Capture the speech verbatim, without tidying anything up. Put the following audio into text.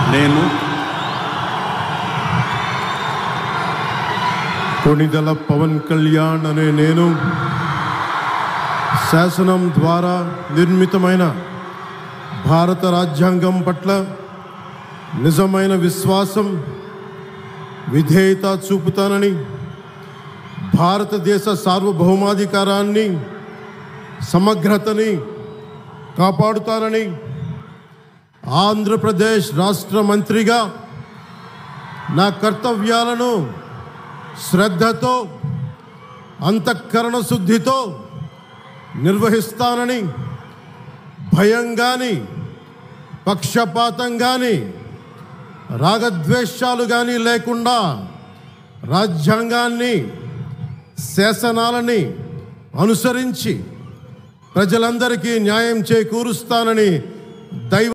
నేను కొణిదెల పవన్ కళ్యాణ్ అనే నేను శాసనం ద్వారా నిర్మితమైన భారత రాజ్యాంగం పట్ల నిజమైన విశ్వాసం, విధేయత చూపుతానని, భారతదేశ సార్వభౌమాధికారాన్ని, సమగ్రతని కాపాడుతానని, ఆంధ్రప్రదేశ్ రాష్ట్ర మంత్రిగా నా కర్తవ్యాలను శ్రద్ధతో, అంతఃకరణ శుద్ధితో నిర్వహిస్తానని, భయం కానీ, పక్షపాతం కానీ, రాగద్వేషాలు కానీ లేకుండా రాజ్యాంగాన్ని, శాసనాలని అనుసరించి ప్రజలందరికీ న్యాయం చేకూరుస్తానని దైవ